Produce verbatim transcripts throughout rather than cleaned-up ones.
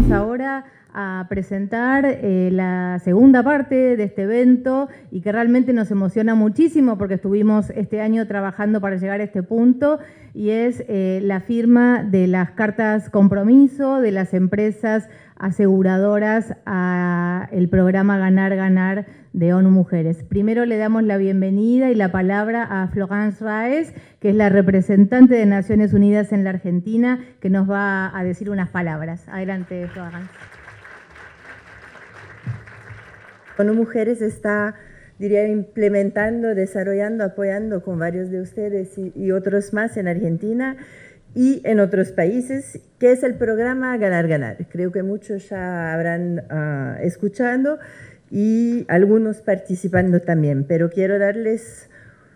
vamos ahora a presentar eh, la segunda parte de este evento y que realmente nos emociona muchísimo porque estuvimos este año trabajando para llegar a este punto, y es eh, la firma de las cartas compromiso de las empresas aseguradoras al programa Ganar Ganar de ONU Mujeres. Primero le damos la bienvenida y la palabra a Florence Raes, que es la representante de Naciones Unidas en la Argentina, que nos va a decir unas palabras. Adelante, Florence. ONU Mujeres está, diría, implementando, desarrollando, apoyando con varios de ustedes y, y otros más en Argentina y en otros países, que es el programa Ganar Ganar. Creo que muchos ya habrán uh, escuchado y algunos participando también, pero quiero darles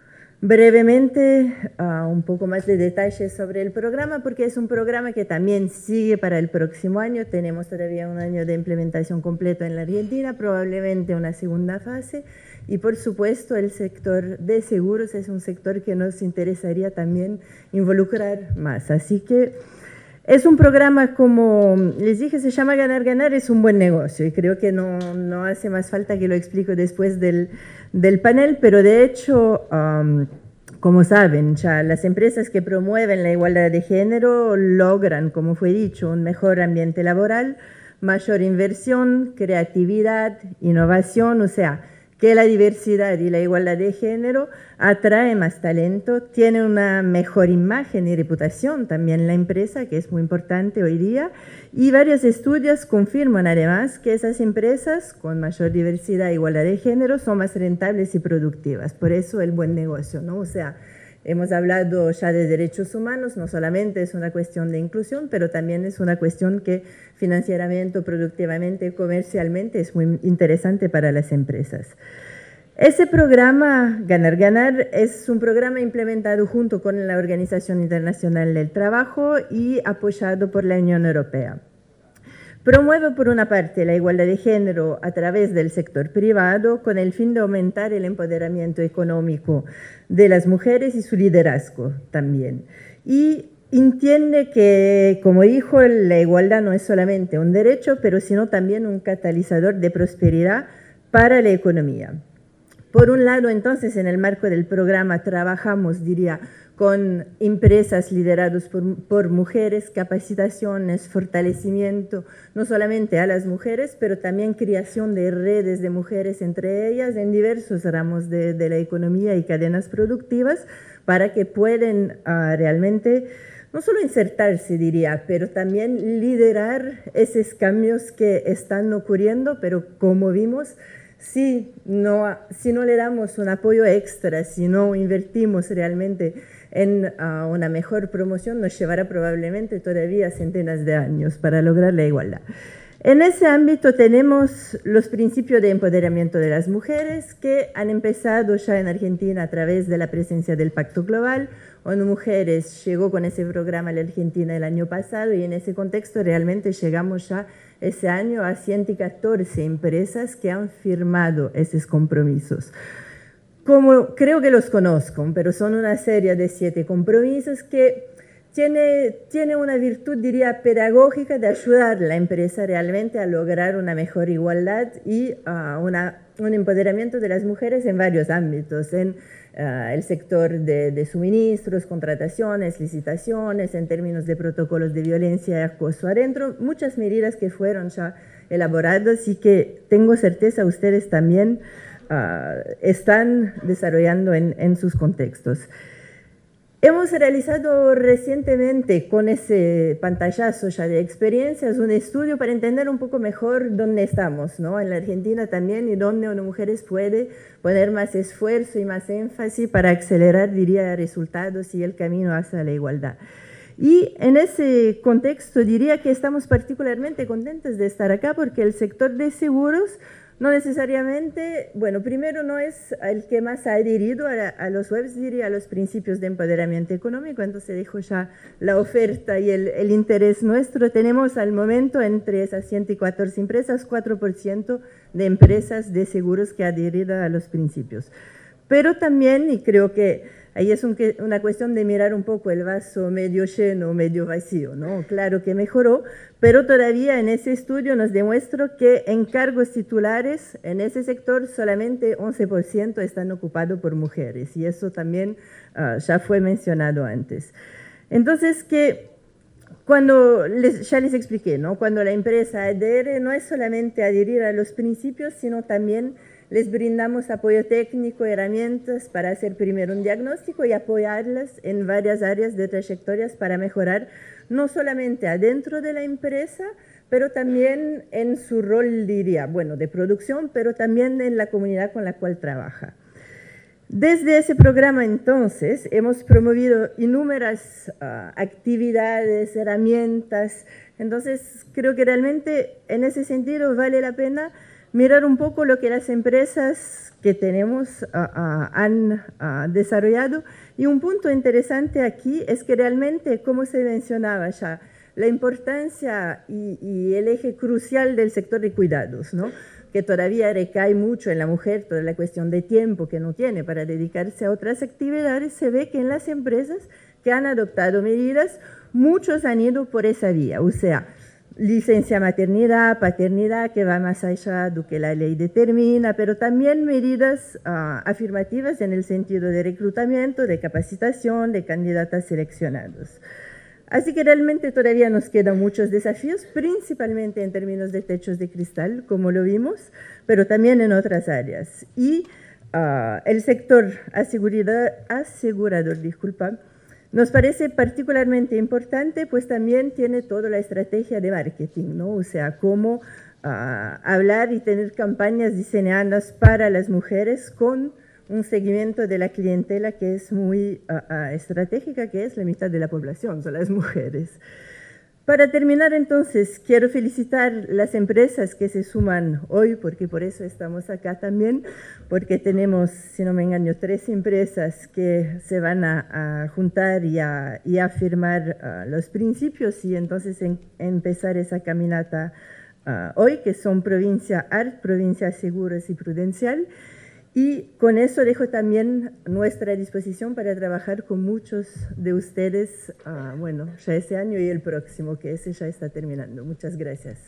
brevemente uh, un poco más de detalles sobre el programa, porque es un programa que también sigue para el próximo año. Tenemos todavía un año de implementación completo en la Argentina, probablemente una segunda fase, y por supuesto el sector de seguros es un sector que nos interesaría también involucrar más. Así que es un programa, como les dije, se llama Ganar Ganar, es un buen negocio y creo que no, no hace más falta que lo explico después del, del panel, pero de hecho, um, como saben, ya las empresas que promueven la igualdad de género logran, como fue dicho, un mejor ambiente laboral, mayor inversión, creatividad, innovación, o sea, que la diversidad y la igualdad de género atrae más talento, tiene una mejor imagen y reputación también la empresa, que es muy importante hoy día, y varios estudios confirman además que esas empresas con mayor diversidad e igualdad de género son más rentables y productivas, por eso el buen negocio, ¿no? O sea, hemos hablado ya de derechos humanos, no solamente es una cuestión de inclusión, pero también es una cuestión que financieramente, productivamente, comercialmente es muy interesante para las empresas. Ese programa, Ganar Ganar, es un programa implementado junto con la Organización Internacional del Trabajo y apoyado por la Unión Europea. Promueve, por una parte, la igualdad de género a través del sector privado con el fin de aumentar el empoderamiento económico de las mujeres y su liderazgo también. Y entiende que, como dijo, la igualdad no es solamente un derecho, pero sino también un catalizador de prosperidad para la economía. Por un lado, entonces, en el marco del programa trabajamos, diría, con empresas lideradas por, por mujeres, capacitaciones, fortalecimiento, no solamente a las mujeres, pero también creación de redes de mujeres entre ellas en diversos ramos de, de la economía y cadenas productivas para que puedan uh, realmente no solo insertarse, diría, pero también liderar esos cambios que están ocurriendo, pero como vimos, si no, si no le damos un apoyo extra, si no invertimos realmente en uh, una mejor promoción, nos llevará probablemente todavía centenas de años para lograr la igualdad. En ese ámbito tenemos los principios de empoderamiento de las mujeres que han empezado ya en Argentina a través de la presencia del Pacto Global. ONU Mujeres llegó con ese programa a la Argentina el año pasado y en ese contexto realmente llegamos ya ese año a ciento catorce empresas que han firmado esos compromisos. Como creo que los conozco, pero son una serie de siete compromisos que tiene, tiene una virtud, diría, pedagógica de ayudar a la empresa realmente a lograr una mejor igualdad y uh, una, un empoderamiento de las mujeres en varios ámbitos, en uh, el sector de, de suministros, contrataciones, licitaciones, en términos de protocolos de violencia y acoso adentro, muchas medidas que fueron ya elaboradas y que tengo certeza ustedes también Uh, están desarrollando en, en sus contextos. Hemos realizado recientemente con ese pantallazo ya de experiencias un estudio para entender un poco mejor dónde estamos, ¿no? En la Argentina también y dónde ONU Mujeres puede poner más esfuerzo y más énfasis para acelerar, diría, resultados y el camino hacia la igualdad. Y en ese contexto diría que estamos particularmente contentos de estar acá porque el sector de seguros no necesariamente, bueno, primero no es el que más ha adherido a, a los webs, diría, a los principios de empoderamiento económico, entonces dejo ya la oferta y el, el interés nuestro. Tenemos al momento entre esas ciento catorce empresas, cuatro por ciento de empresas de seguros que han adherido a los principios. Pero también, y creo que ahí es un, una cuestión de mirar un poco el vaso medio lleno, medio vacío, ¿no? Claro que mejoró, pero todavía en ese estudio nos demuestra que en cargos titulares en ese sector solamente once por ciento están ocupados por mujeres, y eso también uh, ya fue mencionado antes. Entonces, que cuando les, ya les expliqué, ¿no? Cuando la empresa adhiere, no es solamente adherir a los principios, sino también les brindamos apoyo técnico, herramientas para hacer primero un diagnóstico y apoyarlas en varias áreas de trayectorias para mejorar no solamente adentro de la empresa, pero también en su rol, diría, bueno, de producción, pero también en la comunidad con la cual trabaja. Desde ese programa, entonces, hemos promovido innumerables uh, actividades, herramientas. Entonces, creo que realmente en ese sentido vale la pena mirar un poco lo que las empresas que tenemos uh, uh, han uh, desarrollado. Y un punto interesante aquí es que realmente, como se mencionaba ya, la importancia y, y el eje crucial del sector de cuidados, ¿no? Que todavía recae mucho en la mujer, toda la cuestión de tiempo que no tiene para dedicarse a otras actividades, se ve que en las empresas que han adoptado medidas, muchos han ido por esa vía, o sea, licencia maternidad, paternidad, que va más allá de lo que la ley determina, pero también medidas uh, afirmativas en el sentido de reclutamiento, de capacitación, de candidatas seleccionados. Así que realmente todavía nos quedan muchos desafíos, principalmente en términos de techos de cristal, como lo vimos, pero también en otras áreas. Y uh, el sector asegurador, disculpa, nos parece particularmente importante, pues también tiene toda la estrategia de marketing, ¿no? O sea, cómo uh, hablar y tener campañas diseñadas para las mujeres con un segmento de la clientela que es muy uh, uh, estratégica, que es la mitad de la población, son las mujeres. Para terminar, entonces, quiero felicitar las empresas que se suman hoy, porque por eso estamos acá también, porque tenemos, si no me engaño, tres empresas que se van a, a juntar y a, y a firmar uh, los principios y entonces en, empezar esa caminata uh, hoy, que son Provincia A R T, Provincia Seguros y Prudencial. Y con eso dejo también nuestra disposición para trabajar con muchos de ustedes, uh, bueno, ya ese año y el próximo, que ese ya está terminando. Muchas gracias.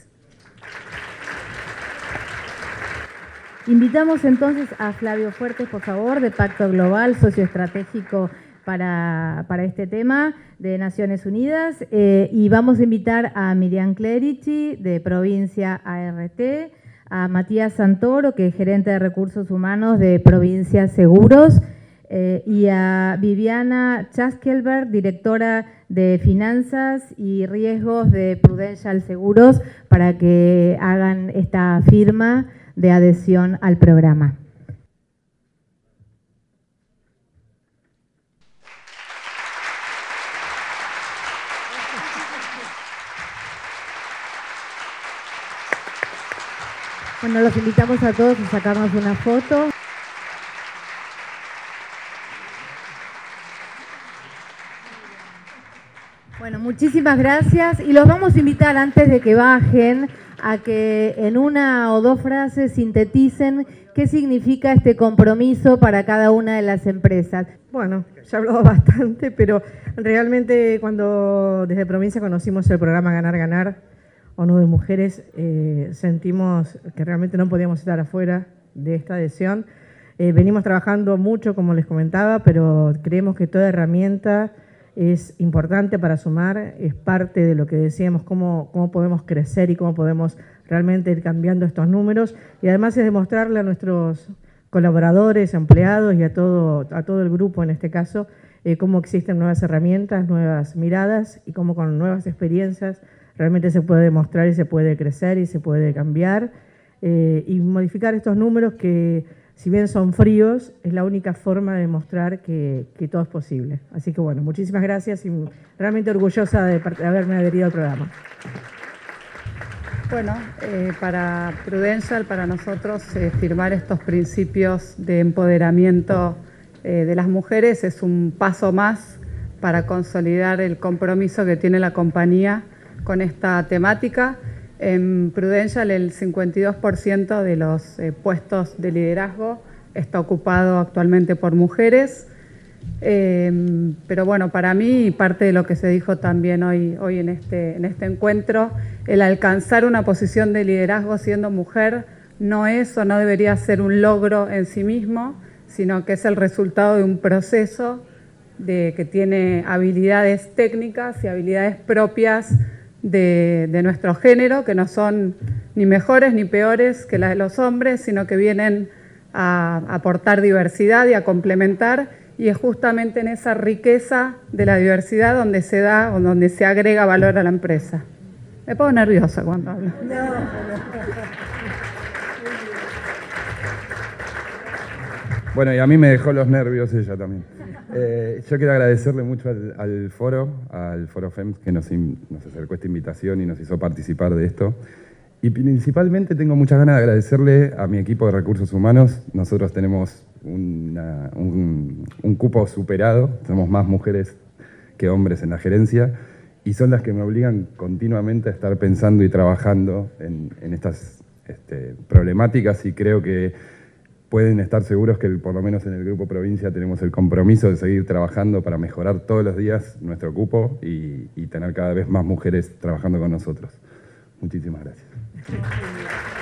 Invitamos entonces a Flavio Fuertes, por favor, de Pacto Global, socio estratégico para, para este tema de Naciones Unidas. Eh, y vamos a invitar a Miriam Clerici, de Provincia A R T, a Matías Santoro, que es gerente de recursos humanos de Provincia Seguros, eh, y a Viviana Chaskelberg, directora de Finanzas y Riesgos de Prudential Seguros, para que hagan esta firma de adhesión al programa. Bueno, los invitamos a todos a sacarnos una foto. Bueno, muchísimas gracias y los vamos a invitar antes de que bajen a que en una o dos frases sinteticen qué significa este compromiso para cada una de las empresas. Bueno, ya he hablado bastante, pero realmente cuando desde provincia conocimos el programa Ganar, Ganar, ONU de Mujeres, eh, sentimos que realmente no podíamos estar afuera de esta adhesión. Eh, venimos trabajando mucho, como les comentaba, pero creemos que toda herramienta es importante para sumar, es parte de lo que decíamos, cómo, cómo podemos crecer y cómo podemos realmente ir cambiando estos números. Y además es demostrarle a nuestros colaboradores, empleados y a todo, a todo el grupo en este caso, eh, cómo existen nuevas herramientas, nuevas miradas y cómo con nuevas experiencias realmente se puede demostrar y se puede crecer y se puede cambiar eh, y modificar estos números que, si bien son fríos, es la única forma de demostrar que, que todo es posible. Así que bueno, muchísimas gracias y realmente orgullosa de, de haberme adherido al programa. Bueno, eh, para Prudential, para nosotros, eh, firmar estos principios de empoderamiento eh, de las mujeres es un paso más para consolidar el compromiso que tiene la compañía con esta temática. En Prudential el cincuenta y dos por ciento de los eh, puestos de liderazgo está ocupado actualmente por mujeres. Eh, pero bueno, para mí, y parte de lo que se dijo también hoy, hoy en, este, en este encuentro, el alcanzar una posición de liderazgo siendo mujer no es o no debería ser un logro en sí mismo, sino que es el resultado de un proceso de, que tiene habilidades técnicas y habilidades propias de, de nuestro género, que no son ni mejores ni peores que las de los hombres, sino que vienen a aportar diversidad y a complementar. Y es justamente en esa riqueza de la diversidad donde se da o donde se agrega valor a la empresa. Me pongo nerviosa cuando hablo. No, no. Bueno, y a mí me dejó los nervios ella también. Eh, yo quiero agradecerle mucho al, al foro, al Foro FEMS, que nos, in, nos acercó esta invitación y nos hizo participar de esto. Y principalmente tengo muchas ganas de agradecerle a mi equipo de recursos humanos. Nosotros tenemos una, un, un cupo superado, somos más mujeres que hombres en la gerencia, y son las que me obligan continuamente a estar pensando y trabajando en, en estas este, problemáticas, y creo que pueden estar seguros que por lo menos en el Grupo Provincia tenemos el compromiso de seguir trabajando para mejorar todos los días nuestro cupo y, y tener cada vez más mujeres trabajando con nosotros. Muchísimas gracias.